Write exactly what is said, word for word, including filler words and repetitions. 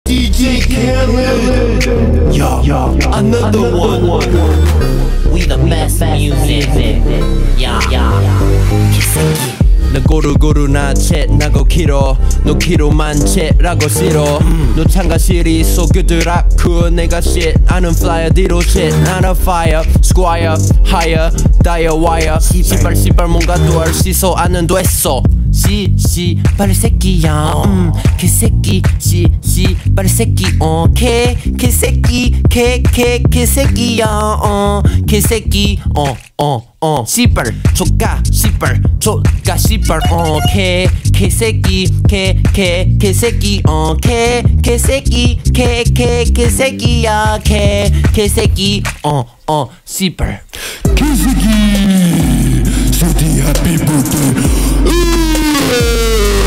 디제이 Khaled. Yo, yo, another one. We the best music. Yeah, yeah. 개새끼. 나 고루고루 나채 나고 키로 너 키로만 채라고 싫어 너 참가실이 속여들라고 내가 shit 아는 flyer 뒤로 shit 나는 fire squire higher dire wire 시발 시발 뭔가 또할 시소 안은 됐어 시 시발 새끼야 음 개새끼 시 시발 새끼 어 개 개새끼 개개 개새끼야 어 개새끼 어 어 어 시발 조까 시발 조까 시발 어 개 개새끼 개 개 개새끼 어 개 개새끼 개 개 개새끼야 개 개새끼 어 어 시발 개새끼 세티 happy birthday